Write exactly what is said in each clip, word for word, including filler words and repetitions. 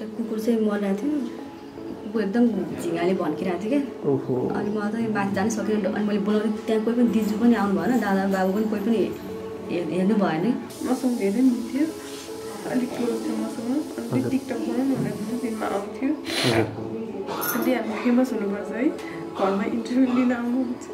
त्यो कुकुर चाहिँ मरिरहेको थियो कुकुर एकदम झिँगाले भड्किरहेको थियो क्या ओहो अनि म त माथि जान सकिनँ अनि मैले बोलाउँदै त्यहाँ कोही पनि दिजु पनि आउनु भएन दादा बाबु पनि कोही पनि हेर्नु भएन मसँग धेरै मिल्थ्यो अलिक क्लोज थियो मसँग अनि टिकटक गरौँ भनेर दिनमा आउँथ्यो अनि हामी फेमस हुनुपर्छ है घरमा इन्टरभ्यू लिन आउनुहुन्छ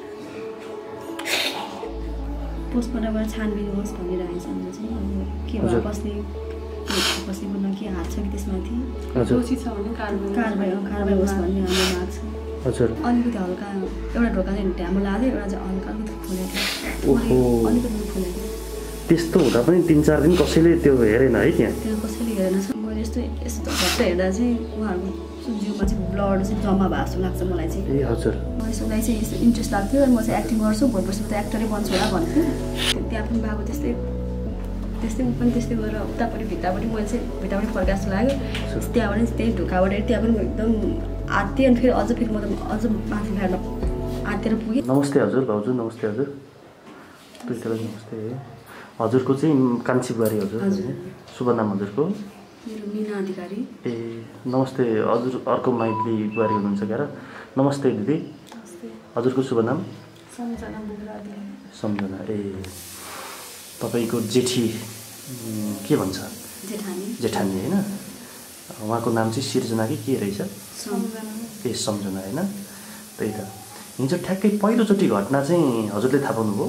पोस्टमार्टमबाट छानबिन होस् भनिरहेको छ भने चाहिँ अब के भयो बस्ने बस्ने बोल्न के हात छ कि त्यसमाथि दोषी छ भने कारबाही कारबाही कारबाही होस् भन्ने हाम्रो माग छ हजुर अलिकति हल्का एउटा ढोका चाहिँ ढ्यामो लाग्यो एउटा चाहिँ हल्का अलिकति फुलेको थियो अलिकति फुलेको थियो त्यस्तो हुँदा पनि तिन चार दिन कसैले त्यो हेरेन है त्यहाँ त्यहाँ कसैले हेरेन छ मैले यस्तो यस्तो झट्ट हेर्दा चाहिँ उहाँहरूको जिउमा चाहिँ ब्लड चाहिँ जम्मा भएको जस्तो लाग्छ मलाई चाहिँ ए हजुर मलाई यसलाई चाहिँ यस्तो इन्ट्रेस्ट लाग्थ्यो म चाहिँ एक्टिङ गर्छु भोलि पर्सि त एक्टरै बन्छु होला भन्थ्यो त्यहाँ पनि बाबु त्यस्तै त्यस्तै ऊ पनि त्यस्तै गरेर उतापट्टि भित्तापट्टि मैले चाहिँ भित्तापट्टि फर्काएको जस्तो लाग्यो त्यहाँबाट त्यही ढोकाबाट त्यहाँ पनि एकदम आत्तिएँ अनि फेरि अझ फेरि म त अझ माथि फ्ल्याटमा आत्तिएर पुगेँ नमस्ते हजुर भाउजू नमस्ते हजुर दुईवटालाई नमस्ते हजुरको चाहिँ कान्छी बुहारी हजुर शुभ नाम हजुरको मेरो मिना अधिकारी ए नमस्ते हजुर अर्को माइतली बुहारी हुनुहुन्छ क्या नमस्ते दिदी हजुरको शुभ नाम सम्झना बुढा अधिकारी सम्झना ए तपाईँको जेठी के भन्छ जेठानी जेठानी होइन उहाँको नाम चाहिँ सिर्जना कि के रहेछ ए सम्झना होइन त्यही त हिजो ठ्याक्कै पहिलोचोटि घटना चाहिँ हजुरले थाहा पाउनुभयो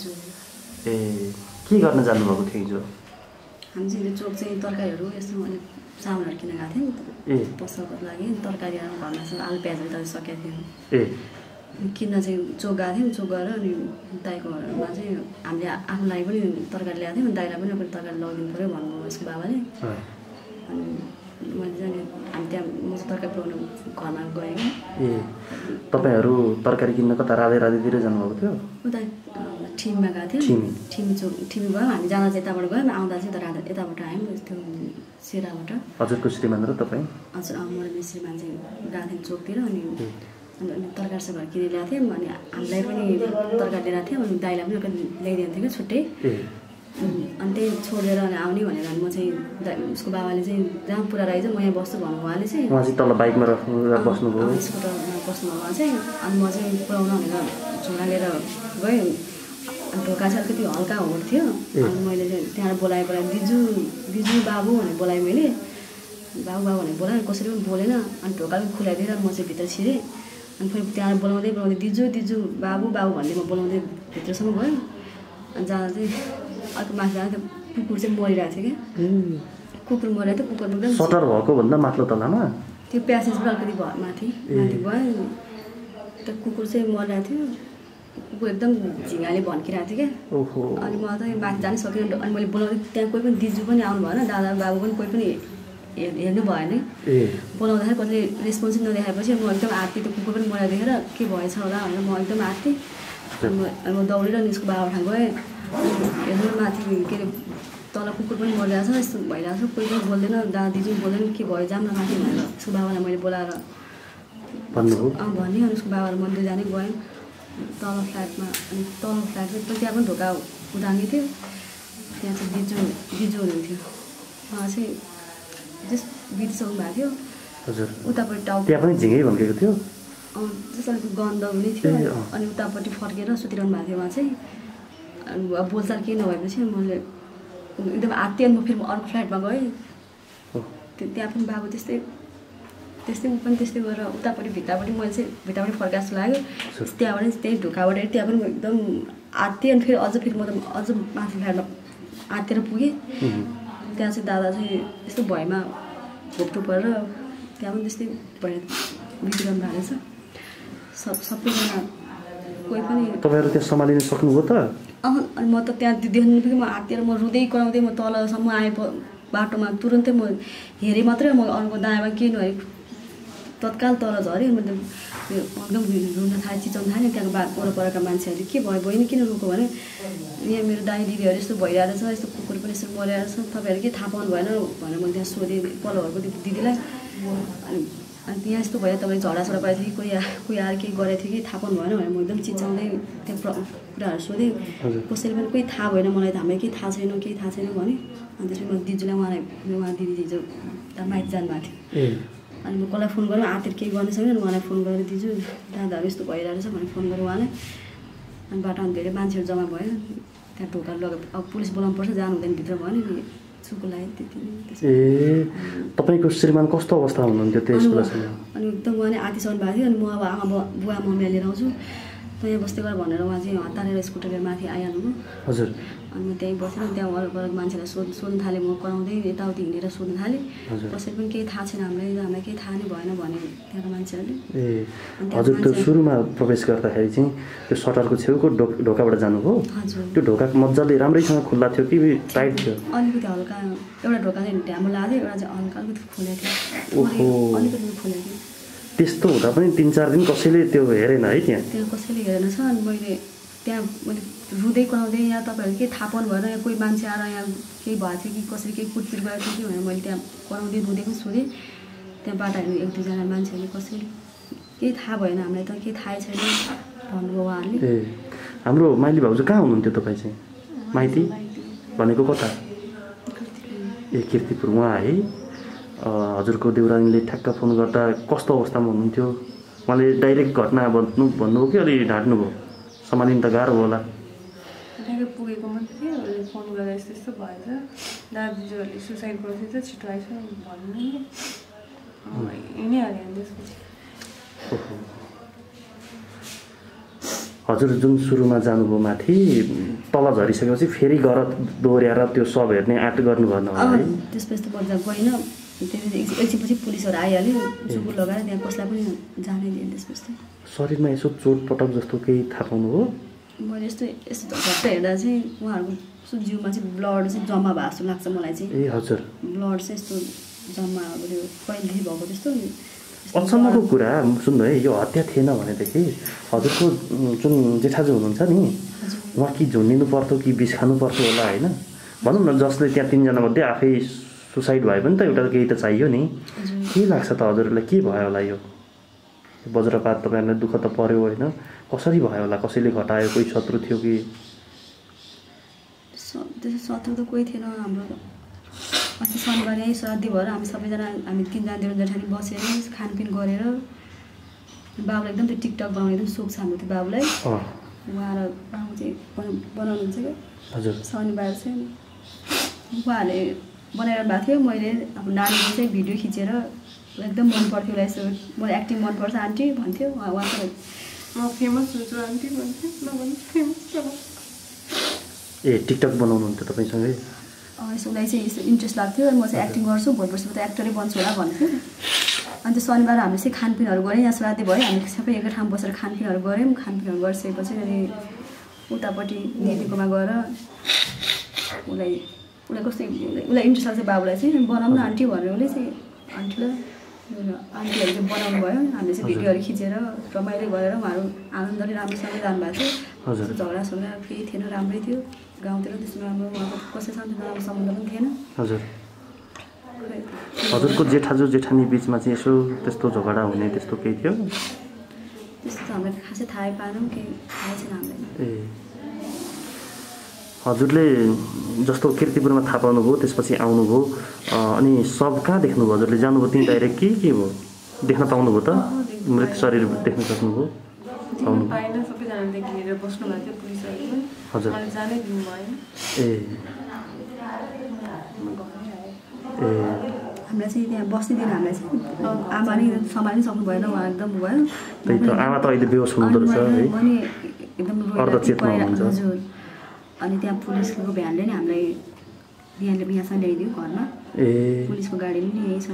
ए के गर्न जानुभएको थियो हिजो हामी चाहिँ चोक चाहिँ तरकारीहरू यस्तो अलिक सामानहरू किन गएको थियौँ ए पसलको लागि तरकारी घरमा चाहिँ आलु प्याजहरू त सकेको थियौँ ए किन्न चाहिँ चोक गएको थियौँ चोक गएर अनि दाइको घरमा चाहिँ हामीले आफ्नो लागि पनि तरकारी ल्याएको थियौँ दाइलाई पनि पनि तरकारी लगिदिनु पऱ्यो भन्नुभयो उसको बाबाले अनि मैले चाहिँ हामी त्यहाँ म चाहिँ तरकारी पुऱ्याउनु घरमा गएँ कि ए तपाईँहरू तरकारी किन्न कता राधे राधेतिर जानुभएको थियो उता ठिमीमा गएको थियो ठिमी ठिमी चोक ठिमी गयौँ हामी जाँदा चाहिँ यताबाट गयौँ आउँदा चाहिँ यता राधा यताबाट आयौँ त्यो सेराबाट हजुरको श्रीमान र तपाईँ हजुर मेरो श्रीमान चाहिँ गएको थियौँ चोकतिर अनि अनि तरकारी सब्जीहरू किनेर ल्याएको थियौँ अनि हामीलाई पनि तरकारी लिएर थियौँ अनि दाइलाई पनि एउटा ल्याइदिएको थियो कि छुट्टै अनि त्यही छोडेर अनि आउने भनेर म चाहिँ उसको बाबाले चाहिँ जहाँ पुरा राखेको चाहिँ म यहाँ बस्छु भन्नु उहाँले चाहिँ उहाँ चाहिँ तल बाइकमा बस्नुभयो स्कुटरमा बस्नु उहाँ चाहिँ अनि म चाहिँ पुऱ्याउन भनेर झोला लिएर गएँ अनि ढोका चाहिँ अलिकति हल्का होर्थ्यो अनि मैले चाहिँ त्यहाँबाट बोलाएँ बोलाएँ दिजु दिजु बाबु भनेर बोलाएँ मैले बाबु बाबु भनेर बोलाएँ कसरी पनि बोलेन अनि ढोका पनि खुलाइदिएर म चाहिँ भित्र छिरेँ अनि फेरि त्यहाँबाट बोलाउँदै बोलाउँदै दिजु दिजु बाबु बाबु भन्दै म बोलाउँदै भित्रसम्म गएँ अनि जाँदा चाहिँ अर्को माथि जाँदा त्यो कुकुर चाहिँ मरिरहेको थियो क्या कुकुर मरिरहेको थियो कुकुर एकदम सटर भएको भन्दा माथिल्लो तलामा त्यो प्यासेजबाट अलिकति भयो माथि माथि गयो त्यो कुकुर चाहिँ मरिरहेको थियो कुकुर एकदम झिँगाले भड्किरहेको थियो क्या अनि म त माथि जान सकिनँ अनि मैले बोलाउँदै त्यहाँ कोही पनि दिजु पनि आउनु भएन दादा बाबु पनि कोही पनि हेर्नु भएन बोलाउँदाखेरि कतिले रेस्पोन्सै नदेखाएपछि म एकदम आत्तिएँ त्यो कुकुर पनि मरेर देखेर के भएछ होला भनेर म एकदम आत्तिएँ अनि म दौडेर निस्को बाबाठाउँ गएँ हेर्नु माथि के अरे तल कुकुर पनि मरिरहेको छ यस्तो भइरहेको छ कोही पनि बोल्दैन दादा दिजु बोल्दैन के भयो जाऊँ न माथि भनेर उसको बाबालाई मैले बोलाएर भन्नुभयो अँ भने अनि उसको बाबालाई म दुईजना गयौँ तल फ्ल्याटमा अनि तल फ्ल्याटमा त्यहाँ पनि ढोका उदाङ्गे थियो त्यहाँ चाहिँ दिजु दिजु हुनुहुन्थ्यो उहाँ चाहिँ जस्ट बितिसक्नु भएको थियो हजुर उतापट्टि टाउको त्यहाँ पनि झिँगै भन्केको थियो अँ जस्तो अलिक गन्ध हुने थियो अनि उतापट्टि फर्केर सुतिरहनु भएको थियो उहाँ चाहिँ अनि अब बोलचाल केही नभएपछि मैले एकदम आत्तिएँ म फेरि अर्को फ्ल्याटमा गएँ त्यहाँ पनि बाबु त्यस्तै त्यस्तै ऊ पनि त्यस्तै गरेर उतापट्टि भित्तापट्टि मैले चाहिँ भित्तापट्टि फर्काएको जस्तो लाग्यो त्यहाँबाट त्यही ढोकाबाट त्यहाँ पनि एकदम आत्तिएँ अनि फेरि अझ फेरि म त अझ माथि फ्ल्याटमा आत्तिएर पुगेँ त्यहाँ चाहिँ दादा चाहिँ यस्तो भयमा घोप्टो परेर त्यहाँ पनि त्यस्तै भएर बितिरहनु भएको रहेछ सब सबैजना कोही पनि तपाईँहरू त्यहाँ सम्हालिन सक्नुभयो त अँ अनि म त त्यहाँ देख्नु पनि म आत्तिएर म रुँदै कराउँदै म तलसम्म आएँ बाटोमा तुरुन्तै म हेरेँ मात्रै म अर्को दायाँमा के नहेरेँ तत्काल तल झरेँ मैले एकदम रुन थालेँ चिचाउनु थालेँ त्यहाँको बा वरपरका मान्छेहरूले के भयो बहिनी किन रुको भने यहाँ मेरो दाइ दिदीहरू यस्तो भइरहेको छ यस्तो कुकुर पनि यस्तो मरिरहेको छ तपाईँहरू के थाहा पाउनु भएन भनेर मैले त्यहाँ सोधेँ पल्लो घरको दिदीलाई अनि अनि त्यहाँ यस्तो भयो तपाईँले झडासडा पाएको थियो कि कोही कोही आएर केही गरेको थियो कि थाहा पाउनु भएन भनेर म एकदम चिचाउँदै त्यहाँ कुराहरू सोधेँ कसैले पनि कोही थाहा भएन मलाई त हामीलाई केही थाहा छैन केही थाहा छैन भने अनि त्यसपछि म दिदीलाई उहाँलाई उहाँ दिदी हिजो उता माइती जानुभएको थियो ए अनि म कसलाई फोन गरेर आतिर केही गर्नु छैन अनि उहाँलाई फोन गरेर दिन्छु दादाहरू यस्तो भइरहेको छ भनेर फोन गरेँ उहाँलाई अनि बाटोमा धेरै मान्छेहरू जम्मा भयो त्यहाँ ढोका लगे अब पुलिस बोलाउनु पर्छ जानु हुँदैन भित्र भयो नि चुको लाग्यो त्यति नै ए तपाईँको श्रीमान कस्तो अवस्था हुनुहुन्थ्यो त्यस बेलासम्म अनि एकदम उहाँ नै आतिसक्नु भएको थियो अनि म अब आमा बुवा मम्मीलाई लिएर आउँछु त यहाँ बस्दै गर भनेर उहाँ चाहिँ हतारेर स्कुटर लिएर माथि आइहाल्नु हजुर अनि म त्यहीँ बसेर त्यहाँ वरपर मान्छेलाई सोध्नु सोध्नु थालेँ म कराउँदै यताउति हिँडेर सोध्नु थालेँ कसै पनि केही थाहा छैन हामीलाई हामीलाई केही थाहा नै भएन भने त्यहाँको मान्छेहरूले ए हजुर त्यो सुरुमा प्रवेश गर्दाखेरि चाहिँ त्यो सटरको छेउको ढो ढोकाबाट जानुभयो हजुर त्यो ढोका मजाले राम्रैसँग खुल्ला थियो कि टाइट थियो अलिकति हल्का एउटा ढोका चाहिँ ढ्यामो लाग्यो एउटा चाहिँ हल्का अलिकति खुलेको थियो ओहो अलिकति खुलेको थियो त्यस्तो हुँदा पनि तिन चार दिन कसैले त्यो हेरेन है त्यहाँ त्यहाँ कसैले हेरेन छ अनि मैले त्यहाँ मैले रुँदै कराउँदै यहाँ तपाईँहरू केही थाहा पाउनु भएन यहाँ कोही मान्छे आएर यहाँ केही भएको थियो कि कसरी केही कुटपिट गरेको थियो कि भनेर मैले त्यहाँ कराउँदै रुँदै पनि सोधेँ त्यहाँ बाटो हेर्नु एक दुईजना मान्छेहरूले कसैले केही थाहा भएन हामीलाई त केही थाहै छैन भन्नुभयो उहाँहरूले ए हाम्रो माइली भाउजू कहाँ हुनुहुन्थ्यो तपाईँ चाहिँ माइती भनेको कता ए किर्तिपुर उहाँ है हजुरको देउरानीले ठ्याक्क फोन गर्दा कस्तो अवस्थामा हुनुहुन्थ्यो उहाँले डाइरेक्ट घटना भन्नु भन्नुभयो कि अलि ढाँट्नुभयो सम्हालिनु त गाह्रो होला ठ्याक्कै पुगेको मात्रै उसले फोन गरेर यस्तो यस्तो भएछ दाजुहरूले सुसाइड गर्दैछ छिटो आइस भन्नु नि हिँडिहाल्यो त्यसपछि हजुर जुन सुरुमा जानुभयो माथि तल झरिसकेपछि फेरि गर दोहोऱ्याएर त्यो सब हेर्ने आँट गर्नु भएन होला है त्यसपछि त बजार गएन त्यति एकछिनपछि पुलिसहरू आइहाल्यो चुकुर लगाएर त्यहाँ कसलाई पनि जानै दिएन त्यसपछि शरीरमा यसो चोटपटक जस्तो केही थाहा पाउनुभयो मैले यस्तो यस्तो झट्ट हेर्दा चाहिँ उहाँहरूको यस्तो जिउमा चाहिँ ब्लड चाहिँ जम्मा भएको जस्तो लाग्छ मलाई चाहिँ ए हजुर ब्लड चाहिँ यस्तो जम्मा अब त्यो कहिलेदेखि भएको त्यस्तो अचम्मको कुरा सुन्नु है यो हत्या थिएन भनेदेखि हजुरको जुन जेठाजु हुनुहुन्छ नि उहाँ कि झुन्डिनु पर्थ्यो कि बिस खानु पर्थ्यो होला होइन भनौँ न जसले त्यहाँ तिनजना मध्ये आफै सुसाइड भयो भने त एउटा केही त चाहियो नि के लाग्छ त हजुरहरूलाई के भयो होला यो वज्रपात तपाईँहरूलाई दुःख त पर्यो होइन कसरी भयो होला कसैले घटायो कोही शत्रु थियो कि त्यसो शत्रु त कोही थिएन हाम्रो अस्ति शनिबार यहीँ श्राद्धी भएर हामी सबैजना हामी तिनजना देउरा जेठानी बसेर खानपिन गरेर बाबुलाई एकदम त्यो टिकटक बनाउने एकदम सोख छ हाम्रो त्यो बाबुलाई उहाँ र बाबु चाहिँ बनाउनुहुन्छ क्या हजुर शनिबार चाहिँ उहाँहरूले बनाएर भएको थियो मैले अब नानीको चाहिँ भिडियो खिचेर एकदम मन पर्थ्यो उसलाई यसो मलाई एक्टिङ मनपर्छ आन्टी भन्थ्यो उहाँको म फेमस हुन्छु आन्टी भन्थ्यो नभन्नु फेमस ए टिकटक बनाउनुहुन्थ्यो तपाईँसँगै यसो उसलाई चाहिँ यस्तो इन्ट्रेस्ट लाग्थ्यो अनि म चाहिँ एक्टिङ गर्छु भोलि पर्सि त एक्टरै बन्छु होला भन्थ्यो अनि त्यो शनिबार हामीले चाहिँ खानपिनहरू गऱ्यौँ यहाँ श्राद्धी भयो हामी सबै एकै ठाउँ बसेर खानपिनहरू गऱ्यौँ खानपिनहरू गरिसकेपछि अनि उतापट्टि दिदीकोमा गएर उसलाई उसलाई कस्तो उसलाई इन्ट्रेस्ट लाग्छ बाबुलाई चाहिँ बनाउनु न आन्टी भनेर उसले चाहिँ आन्टीलाई आन्टीहरू चाहिँ बनाउनु भयो हामीले चाहिँ भिडियोहरू खिचेर रमाइलो गरेर उहाँहरू आनन्दले राम्रोसँगले जानुभएको थियो झगडा सगडा केही थिएन राम्रै थियो गाउँतिर त्यस्तो राम्रो उहाँको कसैसँग नराम्रो सम्बन्ध पनि थिएन हजुर हजुरको जेठाजु जेठानी बिचमा चाहिँ यसो त्यस्तो झगडा हुने त्यस्तो केही थियो त्यस्तो हामीलाई खासै थाहै पाएनौँ केही थाहै छैन हामीलाई ए हजुरले जस्तो किर्तिपुरमा थाहा पाउनुभयो त्यसपछि आउनुभयो अनि सब कहाँ देख्नुभयो हजुरले जानुभयो त्यहीँ डाइरेक्ट के के भयो देख्न पाउनुभयो त मृत शरीर देख्न सक्नुभयो पाएन सबैजनादेखि हेरेर बस्नु भएको थियो पुलिसहरू हजुर मलाई जानै दिनु भएन ए ए हामीलाई चाहिँ त्यहाँ बस्ने दिन हामीलाई चाहिँ आमाले सम्हाल्नै सक्नु भएन उहाँ एकदम भयो त्यही त आमा त अहिले बेहोस हुनुहुँदो रहेछ है पनि एकदम अर्धचेतमा हुनुहुन्छ हजुर अनि त्यहाँ पुलिसको भ्यानले नै हामीलाई बिहानले बिहासम्म ल्याइदियो घरमा ए पुलिसको गाडीले पनि यही छ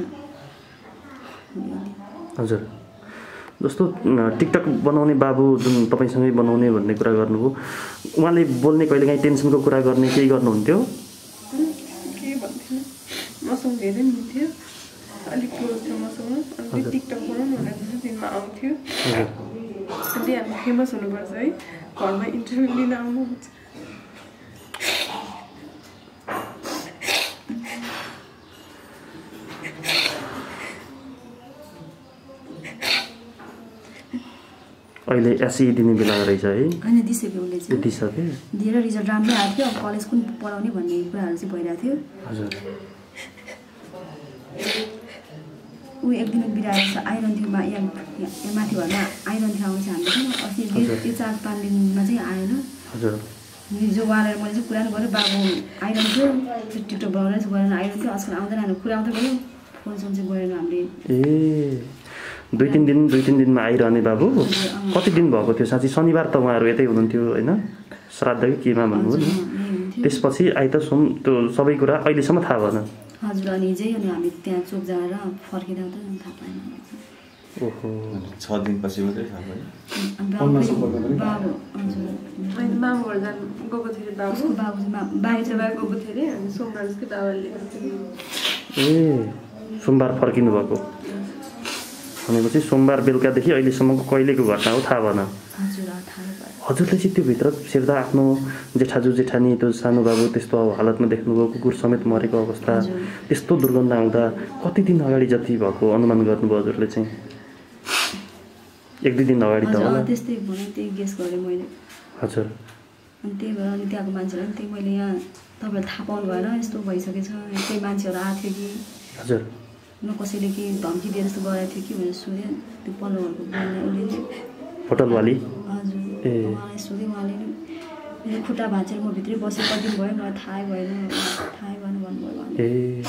हजुर जस्तो टिकटक बनाउने बाबु जुन तपाईँसँगै बनाउने भन्ने कुरा गर्नुभयो उहाँले बोल्ने कहिलेकाहीँ टेन्सनको कुरा गर्ने केही गर्नुहुन्थ्यो के भन्थेन मसँग धेरै मिल्थ्यो अलिक क्लोज थियो मसँग अनि टिकटक बनाउनु भनेर दिनमा आउँथ्यो अनि हामी फेमस हुनुपर्छ है घरमा इन्टरभ्यू लिन आउनुहुन्छ अहिले एसई दिने बेला रहेछ है होइन दिइसक्यो उसले चाहिँ दिइसक्यो दिएर रिजल्ट राम्रै आएको थियो अब कलेज कुन पढाउने भन्ने कुराहरू चाहिँ भइरहेको थियो हजुर ऊ एक दिन बिराएर आइरहन्थ्यो मा यहाँ यहाँ माथि घरमा आइरहन्थ्यो आउँछ हामीले अस्ति त्यो चार पाँच दिनमा चाहिँ आएन हजुर हिजो उहाँलाई मैले चाहिँ कुरा गरेँ बाबु आइरहन्थ्यो टिकटक बनाएर चाहिँ गरेर आइरहन्थ्यो आजकल आउँदैन हामी कुरा आउँदै गयो फोन सोन चाहिँ गरेर हामीले ए दुई तिन दिन दुई तिन दिनमा आइरहने बाबु कति दिन भएको थियो साँच्ची शनिबार त उहाँहरू यतै हुनुहुन्थ्यो होइन श्राद्ध कि केमा भन्नुभयो नि त्यसपछि आइतबार सोम त्यो सबै कुरा अहिलेसम्म थाहा भएन हजुर अनि हिजै अनि हामी त्यहाँ चोक जाएर फर्किँदा त थाहा पाएन ओहो छ दिनपछि मात्रै थाहा भयो बाबु हजुर अनि मामा घर जानु गएको थियो अरे बाबु उसको बाबु बाहिर बाहिर गएको थियो अरे अनि सोमबार उसकै बाबाले ल्याएको थियो ए सोमबार फर्किनु भएको भनेपछि सोमबार बेलुकादेखि अहिलेसम्मको कहिलेको घटना हो थाहा भएन हजुर थाहा भयो हजुरले चाहिँ त्योभित्र छिर्दा आफ्नो जेठाजु जेठानी त्यो सानो बाबु त्यस्तो हालतमा देख्नुभयो कुकुर समेत मरेको अवस्था त्यस्तो दुर्गन्ध आउँदा कति दिन अगाडि जति भएको अनुमान गर्नुभयो हजुरले चाहिँ एक दुई दिन अगाडि त होला त्यस्तै भने त्यही गेस गरेँ मैले हजुर अनि त्यही भएर अनि त्यहाँको मान्छेलाई पनि त्यही मैले यहाँ तपाईँले थाहा पाउनु भएन यस्तो भइसकेछ त्यही मान्छेहरू आएको थियो कि हजुर न कसैले कि धम्की दिएर जस्तो गरेको थियो कि भनेर सोधेँ त्यो पल्लोहरूको बोल्ने उसले होटलवाली हजुर ए उहाँलाई सोधेँ उहाँले नि मेरो खुट्टा भाँचेर म भित्रै बसेँ कति दिन भयो मलाई थाहै भएन थाहै भएन भन्नुभयो ए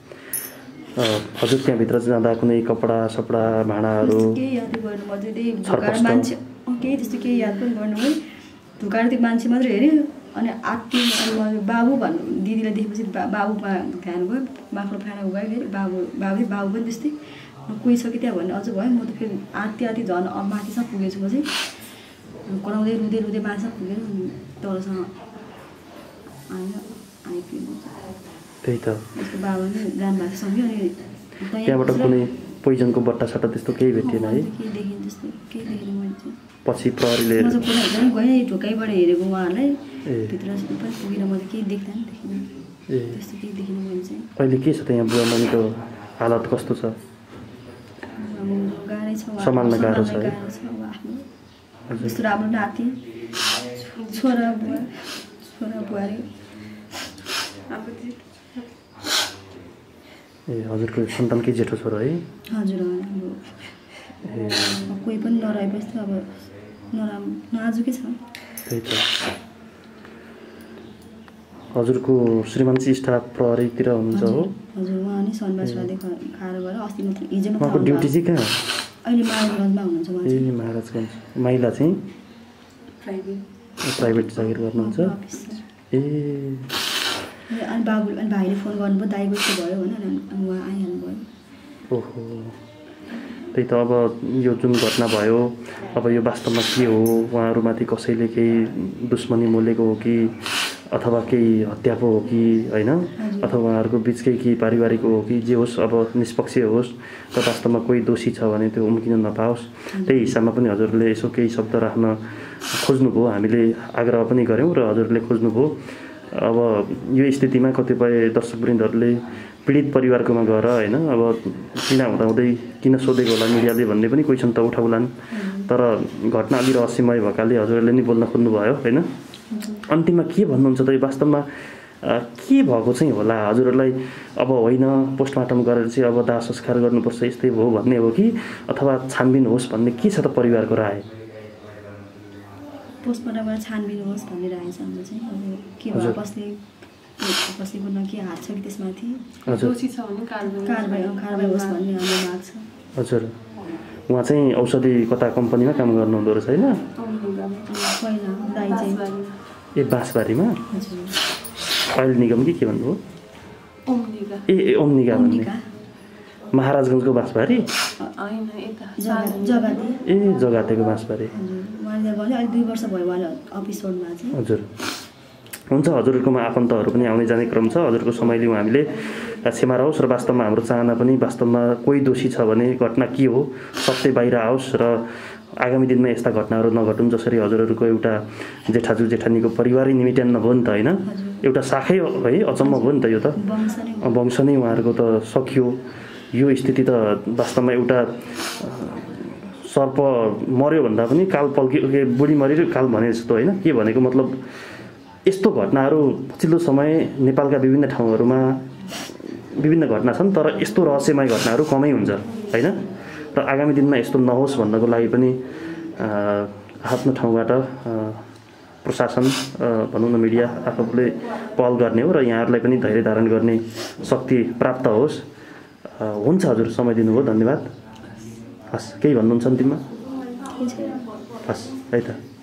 हजुर त्यहाँभित्र जाँदा कुनै कपडा सपडा भाँडाहरू केही याद गर्नु म चाहिँ त्यही धुकाएर मान्छे केही त्यस्तो केही याद पनि गर्नु है धुकाएर त्यो मान्छे मात्रै हेऱ्यो अनि आत्ती अनि बाबु भन्नु दिदीलाई देखेपछि बा बाबुमा ध्यान गयो बाख्रो फाँडा गयो फेरि बाबु बाबु बाबु पनि त्यस्तै कोही छ कि त्यहाँ भन्ने अझ भयो म त फेरि आत्ती आत्ती झन् माथिसम्म पुगेछु म चाहिँ कराउँदै रुँदै रुँदै माथिसम्म पुगेर तलसँग आएर आइपुग्नु त्यही त उसको बाबा पनि जानुभएको छ सँगै अनि त्यहाँबाट कुनै पोइजनको बट्टा सट्टा त्यस्तो केही भेटिएन है केही देखेँ त्यस्तो केही देखेन मैले चाहिँ पछि प्रहरीले म चाहिँ पुरा गएँ ढोकाइबाट हेरेको उहाँहरूलाई भित्र पनि पुगेर म चाहिँ केही देख्दैन देखिनँ ए त्यस्तो केही देखिनँ मैले चाहिँ अहिले के छ त यहाँ बुवा मम्मीको हालत कस्तो छ गाह्रै छ सम्हाल्न गाह्रो छ है आफ्नो यस्तो राम्रो नाति छोरा बुवा छोरा बुहारी अब ए हजुरको सन्तानकै जेठो छोरो है हजुर हाम्रो कोही पनि नरहेपछि त अब नराम्रो नाजुकै छ त्यही त हजुरको श्रीमान चाहिँ स्टाफ प्रहरीतिर हुनुहुन्छ हो हजुर उहाँ नि शनिबार श्राद्ध खाएर गएर अस्ति मात्र हिजो मात्र उहाँको ड्युटी चाहिँ कहाँ अहिले महाराजगञ्जमा हुनुहुन्छ उहाँ ए महाराजगञ्ज माइला चाहिँ प्राइभेट प्राइभेट जागिर गर्नुहुन्छ ए अनि बाबु अनि भाइले फोन गर्नुभयो दाइको यस्तो भयो होइन अनि उहाँ आइहाल्नु भयो ओहो त्यही त अब यो जुन घटना भयो अब यो वास्तवमा के हो उहाँहरूमाथि कसैले केही दुश्मनी मोलेको हो कि अथवा केही हत्या पो हो कि होइन अथवा उहाँहरूको बिचकै केही पारिवारिक हो कि जे होस् अब निष्पक्ष होस् र वास्तवमा कोही दोषी छ भने त्यो उम्किन नपाओस् त्यही हिसाबमा पनि हजुरले यसो केही शब्द राख्न खोज्नुभयो हामीले आग्रह पनि गऱ्यौँ र हजुरले खोज्नुभयो अब यो स्थितिमा कतिपय दर्शकवृन्दहरूले पीडित परिवारकोमा गएर होइन अब किन हुँदाहुँदै किन सोधेको होला मिडियाले भन्ने पनि क्वेसन त उठाउलान् तर घटना अलि रहस्यमय भएकाले हजुरले नि बोल्न खोज्नुभयो होइन अन्तिममा के भन्नुहुन्छ त वास्तवमा के भएको चाहिँ होला हजुरहरूलाई अब होइन पोस्टमार्टम गरेर चाहिँ अब दाह संस्कार गर्नुपर्छ यस्तै हो भन्ने हो कि अथवा छानबिन होस् भन्ने के छ त परिवारको राय पोस्टमार्टम गरेर छानबिन होस् भन्ने राय छ हाम्रो चाहिँ अब के भयो कसले कसैको न के हात छ कि त्यसमाथि दोषी छ भने कारबाही कारबाही कारबाही होस् भन्ने हाम्रो माग छ हजुर उहाँ चाहिँ औषधि कता कम्पनीमा काम गर्नुहुँदो रहेछ होइन पहिला दाइ चाहिँ ए बाँसबारीमा अहिले निगम कि के भन्नुभयो ओम्निका ए ए ओम्निका भन्ने महाराजगञ्जको बाँसबारी होइन यता जगाते ए जगातेको बाँसबारी उहाँले गर्यो अहिले दुई वर्ष भयो उहाँले अफिस रोडमा चाहिँ हजुर हुन्छ हजुरहरूकोमा आफन्तहरू पनि आउने जाने क्रम छ हजुरको समय लिउँ हामीले क्षमा रहोस् र वास्तवमा हाम्रो चाहना पनि वास्तवमा कोही दोषी छ भने घटना के हो सत्य बाहिर आओस् र आगामी दिनमा यस्ता घटनाहरू नघटुन् जसरी हजुरहरूको एउटा जेठाजु जेठानीको परिवारै निमिट्यान नभयो नि त होइन एउटा शाखै है अचम्म भयो नि त यो त वंश नै उहाँहरूको त सकियो यो स्थिति त वास्तवमा एउटा सर्प मर्यो भन्दा पनि काल पल्के बुढी मऱ्यो काल भने जस्तो होइन के भनेको मतलब यस्तो घटनाहरू पछिल्लो समय नेपालका विभिन्न ठाउँहरूमा विभिन्न घटना छन् तर यस्तो रहस्यमय घटनाहरू कमै हुन्छ होइन र आगामी दिनमा यस्तो नहोस् भन्नको लागि पनि आफ्नो ठाउँबाट प्रशासन भनौँ न मिडिया आफूले पहल गर्ने हो र यहाँहरूलाई पनि धैर्य धारण गर्ने शक्ति प्राप्त होस्। हुन्छ हजुर, समय दिनुभयो, धन्यवाद। हस्, केही भन्नुहुन्छ अन्तिममा? हस् है त।